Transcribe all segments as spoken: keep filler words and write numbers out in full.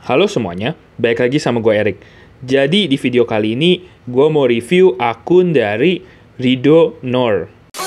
Halo semuanya, balik lagi sama gue Erik. Jadi di video kali ini gue mau review akun dari Rido Noor.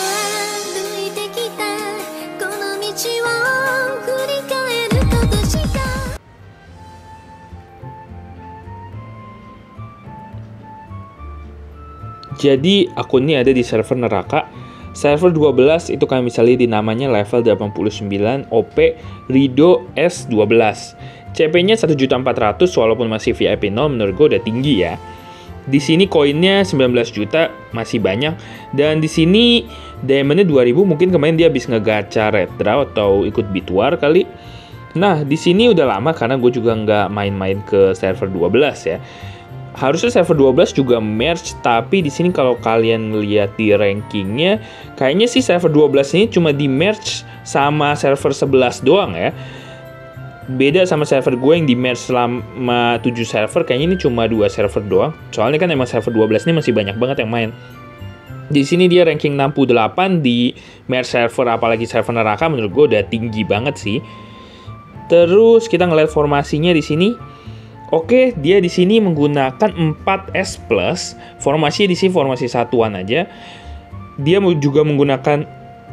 Jadi akun ini ada di server neraka. Server dua belas itu kalian bisa lihat di namanya level delapan puluh sembilan O P Rido S dua belas. C P-nya satu juta empat ratus walaupun masih V I P nol, menurut gue udah tinggi ya. Di sini koinnya sembilan belas juta, masih banyak. Dan di sini diamondnya dua ribu, mungkin kemarin dia habis ngegacha red draw atau ikut bituar kali. Nah, di sini udah lama karena gue juga nggak main-main ke server dua belas ya. Harusnya server dua belas juga merge, tapi di sini kalau kalian lihat di rankingnya, kayaknya sih server dua belas ini cuma di merge sama server sebelas doang ya. Beda sama server gue yang di merge selama tujuh server, kayaknya ini cuma dua server doang. Soalnya kan emang server dua belas ini masih banyak banget yang main. Di sini dia ranking enam puluh delapan di merge server, apalagi server neraka, menurut gue udah tinggi banget sih. Terus kita ngeliat formasinya di sini. Oke, dia di sini menggunakan empat S plus. Formasinya di sini formasi satuan aja. Dia juga menggunakan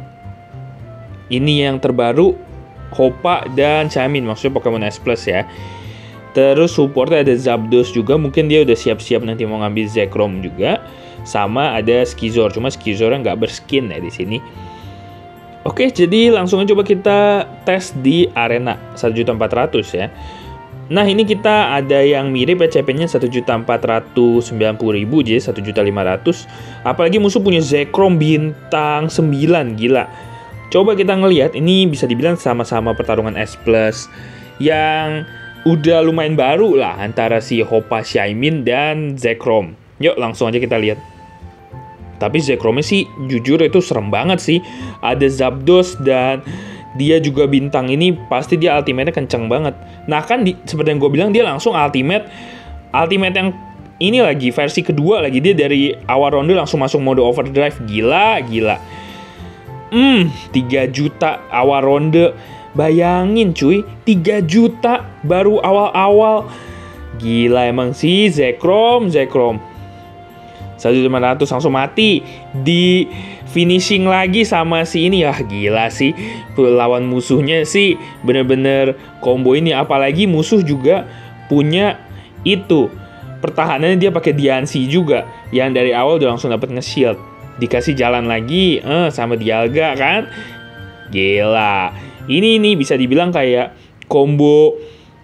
ini yang terbaru, Hoppa dan Shaymin, maksudnya Pokemon S plus ya. Terus supportnya ada Zapdos juga, mungkin dia udah siap-siap nanti mau ngambil Zekrom juga. Sama ada Skizor, cuma Skizornya nggak berskin ya di sini. Oke, jadi langsung aja coba kita tes di arena satu juta empat ratus ya. Nah, ini kita ada yang mirip ya, C P-nya satu juta empat ratus sembilan puluh ribu, jadi satu juta lima ratus. Apalagi musuh punya Zekrom bintang sembilan, gila. Coba kita ngelihat, ini bisa dibilang sama-sama pertarungan S plus yang udah lumayan baru lah antara si Hoppa, Shaymin, dan Zekrom. Yuk, langsung aja kita lihat. Tapi Zekromnya sih jujur itu serem banget sih. Ada Zapdos dan dia juga bintang ini, pasti dia ultimate-nya kenceng banget. Nah kan, di, seperti yang gue bilang, dia langsung ultimate. Ultimate yang ini lagi, versi kedua lagi. Dia dari awal ronde langsung masuk mode overdrive. Gila, gila. Hmm, tiga juta awal ronde. Bayangin cuy, tiga juta baru awal-awal. Gila emang sih, Zekrom, Zekrom. satu juta lima ratus langsung mati. Di finishing lagi sama si ini, ya gila sih. Lawan musuhnya sih bener-bener combo ini. Apalagi musuh juga punya itu, pertahanannya dia pakai Diancie juga, yang dari awal udah langsung dapat nge-shield. Dikasih jalan lagi eh, sama Dialga kan. Gila. Ini nih bisa dibilang kayak combo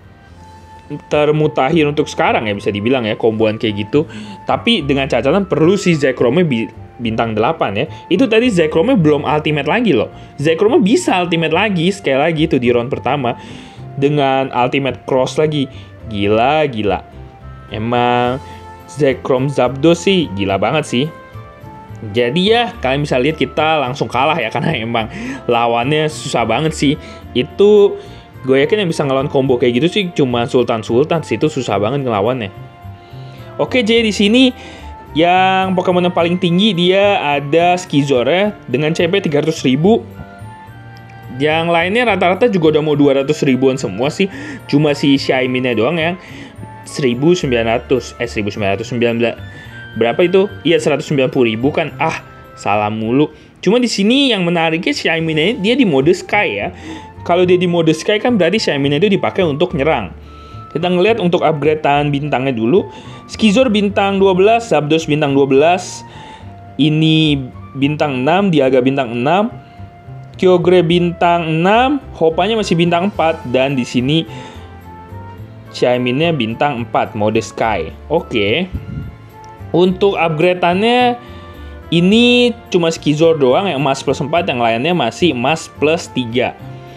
termutakhir untuk sekarang ya, bisa dibilang ya, komboan kayak gitu. Tapi dengan catatan perlu si Zekromnya bintang delapan ya. Itu tadi Zekromnya belum ultimate lagi loh. Zekromnya bisa ultimate lagi, sekali lagi itu di round pertama. Dengan ultimate cross lagi. Gila, gila. Emang Zekrom Zapdos sih gila banget sih. Jadi ya, kalian bisa lihat kita langsung kalah ya, karena emang lawannya susah banget sih. Itu gue yakin yang bisa ngelawan combo kayak gitu sih cuma Sultan-Sultan sih, itu susah banget ngelawannya. Oke, jadi di sini yang Pokemon yang paling tinggi dia ada Skizor ya, dengan C P tiga ratus ribu. Yang lainnya rata-rata juga udah mau dua ratus ribuan semua sih. Cuma si Shaymin-nya doang yang seribu sembilan ratus, eh seribu sembilan ratus sembilan belas. Berapa itu? Iya, seratus sembilan puluh ribu kan. Ah, salah mulu. Cuma di sini yang menariknya Shaymin-nya dia di mode Sky ya. Kalau dia di mode Sky kan berarti Shaymin itu dipakai untuk nyerang. Kita ngelihat untuk upgradean bintangnya dulu. Skizor bintang dua belas, Zapdos bintang dua belas. Ini bintang enam, Dialga bintang enam. Kyogre bintang enam, Hoppanya masih bintang empat, dan di sini Shaymin-nya bintang empat mode Sky. Oke. Untuk upgradeannya ini cuma Skizor doang yang emas plus empat, yang lainnya masih emas plus tiga.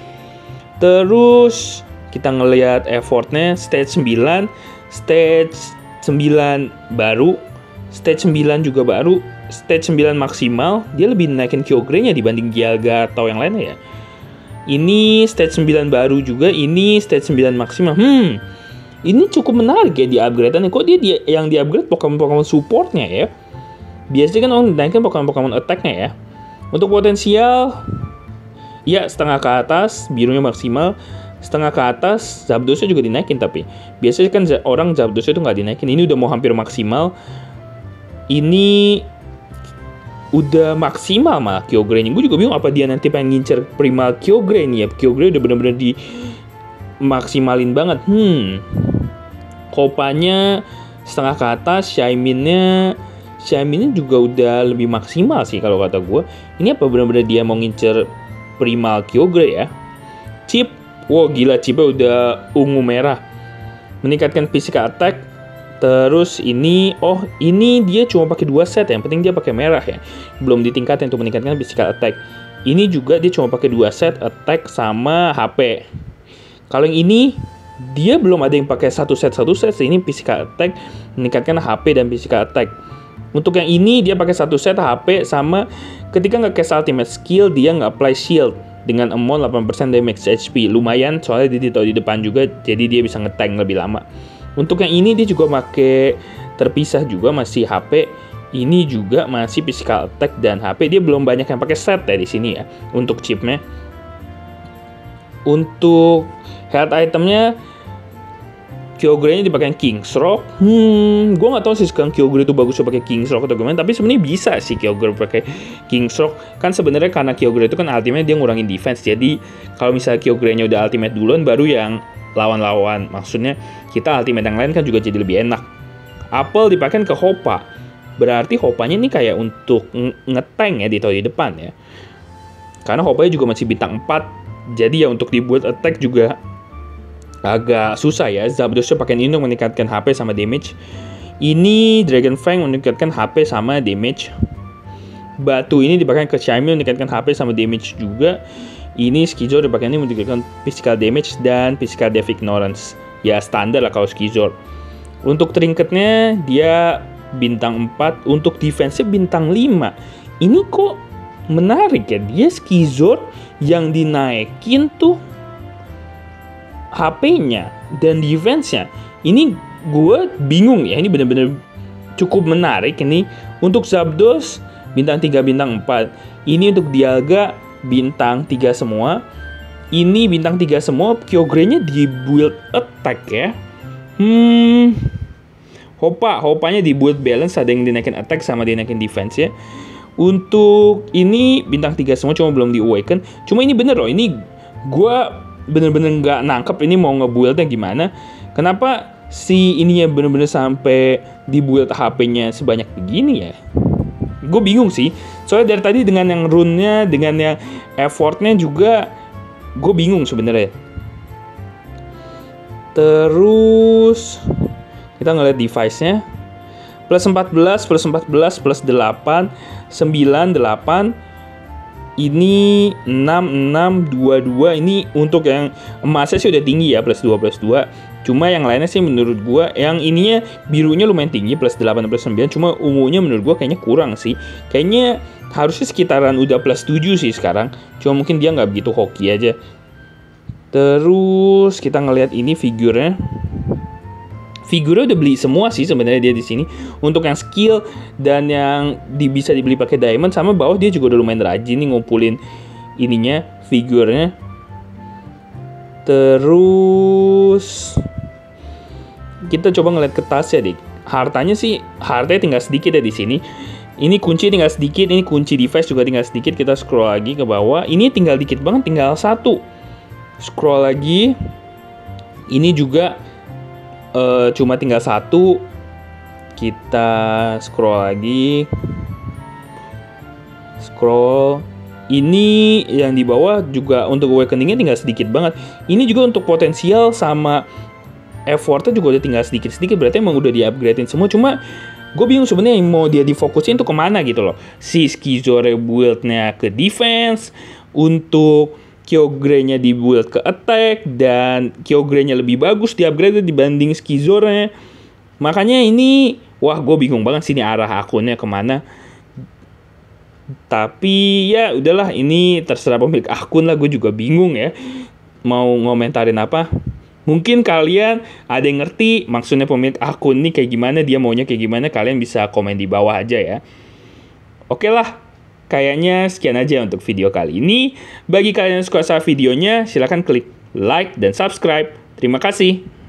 Terus kita ngelihat effortnya stage sembilan, stage sembilan baru, stage sembilan juga baru, stage sembilan maksimal. Dia lebih naikin Kyogre-nya dibanding Dialga atau yang lainnya ya. Ini stage sembilan baru juga, ini stage sembilan maksimal. Hmm, ini cukup menarik ya di upgrade-annya. Kok dia, dia yang di upgrade Pokemon-Pokemon support-nya ya? Biasanya kan orang naikin Pokemon-Pokemon attack-nya ya. Untuk potensial, ya setengah ke atas, birunya maksimal. setengah ke atas Zapdosnya juga dinaikin, tapi biasanya kan orang Zapdosnya itu nggak dinaikin. Ini udah mau hampir maksimal. Ini udah maksimal malah Kyogre-nya. Gue juga bingung apa dia nanti pengen ngincer Primal Kyogre nih ya. Kyogre udah bener-bener di maksimalin banget. Hmm. Kopanya setengah ke atas, Shaymin-nya Shaymin-nya juga udah lebih maksimal sih kalau kata gue. Ini apa bener-bener dia mau ngincer Primal Kyogre ya. Chip, wow gila, chipnya udah ungu merah. Meningkatkan physical attack. Terus ini, oh ini dia cuma pakai dua set ya. Yang penting dia pakai merah ya. Belum ditingkatin untuk meningkatkan physical attack. Ini juga dia cuma pakai dua set attack sama H P. Kalau yang ini dia belum ada yang pakai satu set satu set. Ini physical attack meningkatkan H P dan physical attack. Untuk yang ini dia pakai satu set H P sama ketika nggak cast ultimate skill dia nggak apply shield dengan amount delapan persen damage H P. Lumayan soalnya dia ditaruh di depan juga, jadi dia bisa nge-tank lebih lama. Untuk yang ini dia juga pakai terpisah juga masih H P. Ini juga masih physical attack dan H P. Dia belum banyak yang pakai set ya di sini ya untuk chipnya. Untuk health itemnya Kyogre-nya dipakai King's Rock. Hmm, gue nggak tahu sih sekarang Kyogre itu bagus pakai King's Rock atau gimana. Tapi sebenarnya bisa sih Kyogre pakai King's Rock. Kan sebenarnya karena Kyogre itu kan ultimate dia ngurangin defense. Jadi kalau misalnya Kyogre-nya udah ultimate duluan, baru yang lawan-lawan. Maksudnya kita ultimate yang lain kan juga jadi lebih enak. Apel dipakai ke Hoppa. Berarti Hoppanya ini kayak untuk ngeteng ya ditaruh di depan ya. Karena Hoppanya juga masih bintang empat. Jadi ya untuk dibuat attack juga agak susah ya. Zapdosnya pakai ini untuk meningkatkan H P sama damage. Ini Dragon Fang meningkatkan H P sama damage. Batu ini dipakai ke Shaymin meningkatkan H P sama damage juga. Ini Skizor dipakai ini meningkatkan physical damage dan physical def ignorance. Ya standar lah kalau Skizor. Untuk trinketnya dia bintang empat, untuk defense-nya bintang lima. Ini kok menarik ya, dia Skizor yang dinaikin tuh H P-nya dan defense-nya. Ini gue bingung ya, ini bener-bener cukup menarik ini. Untuk Zapdos bintang tiga, bintang empat. Ini untuk Dialga bintang tiga semua. Ini bintang tiga semua. Kyogre-nya di build attack ya. Hmm. Hoppa, Hoppanya di build balance, ada yang dinaikin attack sama dinaikin defense ya. Untuk ini bintang tiga semua, cuma belum di awaken. Cuma ini bener loh, ini gue bener-bener nggak nangkep ini mau nge-buildnya gimana. Kenapa si ininya bener-bener sampai di build H P-nya sebanyak begini ya? Gue bingung sih. Soalnya dari tadi dengan yang rune-nya, dengan yang effort-nya juga gue bingung sebenarnya. Terus kita ngeliat device-nya. Plus empat belas, plus empat belas, plus delapan, sembilan, delapan. Ini enam, enam, dua, dua. Ini untuk yang emasnya sih udah tinggi ya, plus dua, plus dua. Cuma yang lainnya sih menurut gua, yang ininya birunya lumayan tinggi, plus delapan, plus sembilan. Cuma ungunya menurut gua kayaknya kurang sih. Kayaknya harusnya sekitaran udah plus tujuh sih sekarang. Cuma mungkin dia nggak begitu hoki aja. Terus kita ngelihat ini figurnya. Figurnya udah beli semua sih sebenarnya dia di sini. Untuk yang skill dan yang di, bisa dibeli pakai diamond, sama bawah dia juga udah lumayan rajin nih ngumpulin ininya, figurnya. Terus kita coba ngeliat ke tasnya deh. Hartanya sih, hartanya tinggal sedikit ya di sini. Ini kunci tinggal sedikit, ini kunci device juga tinggal sedikit. Kita scroll lagi ke bawah. Ini tinggal dikit banget, tinggal satu. Scroll lagi. Ini juga Uh, cuma tinggal satu. Kita scroll lagi. Scroll. Ini yang di bawah juga untuk awakening-nya tinggal sedikit banget. Ini juga untuk potensial sama effortnya juga udah tinggal sedikit-sedikit. Berarti emang udah di-upgradein semua. Cuma gue bingung sebenarnya yang mau dia difokusin tuh kemana gitu loh. Si Skizor build-nya ke defense. Untuk Kyogre-nya di build ke attack, dan Kyogre-nya lebih bagus di upgrade dibanding Skizor-nya. Makanya ini, wah gue bingung banget sih ini arah akunnya kemana. Tapi ya udahlah, ini terserah pemilik akun lah, gue juga bingung ya mau ngomentarin apa. Mungkin kalian ada yang ngerti maksudnya pemilik akun ini kayak gimana, dia maunya kayak gimana, kalian bisa komen di bawah aja ya. Oke lah. Kayaknya sekian aja untuk video kali ini. Bagi kalian yang suka sama videonya, silahkan klik like, dan subscribe. Terima kasih.